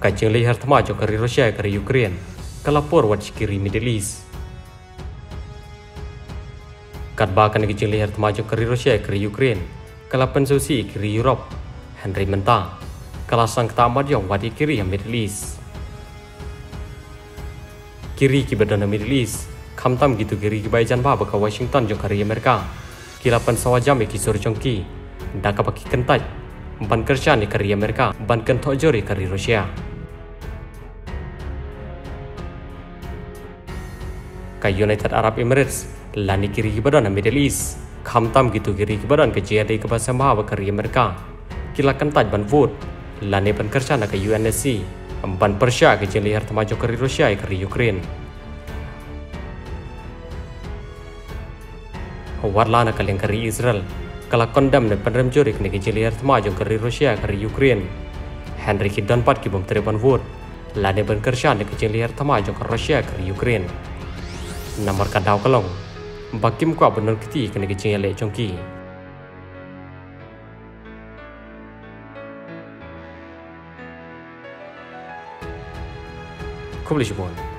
Kajeng lihar temajo kari Rusia kari Ukraine, kalapor wat kiri Middle East. Katbakan kajeng lihar temajo kari Rusia kari Ukraine, kalapan susi kiri Europe, Henry Menta, kalasang ketamad yang wadi kiri yang Middle East. Kiri kibadana Middle East, kamtam gitu kiri kibaijan baba ke Washington jong kari Amerika, kilapan sawajam kisur jongki, daka paki kentaj, ban kerja ni kari Amerika, ban kentok jori kari Rusia. Ka United Arab Emirates, lani kiri kibadan Middle East, kamtam gitu kiri kibadan ke JRD ke bahasa mahawa kari Amerika, kila kentaj ban vote, lani ban kerja na ke UNSC, ban Persia ke jelihar temajo kari Rusia kari Ukraine. Warlana kalian kari Israel, kala kondam na penrem jorik na ke jelihar temajo kari Rusia kari Ukraine. Henry Kidon pat ki bom ban vote, lani ban kerja na ke jelihar temajo kari Rusia kari Ukraine. Nomor kadau kalong, bakim kwa benar kiti kena kecing elek congki. Kublish bon.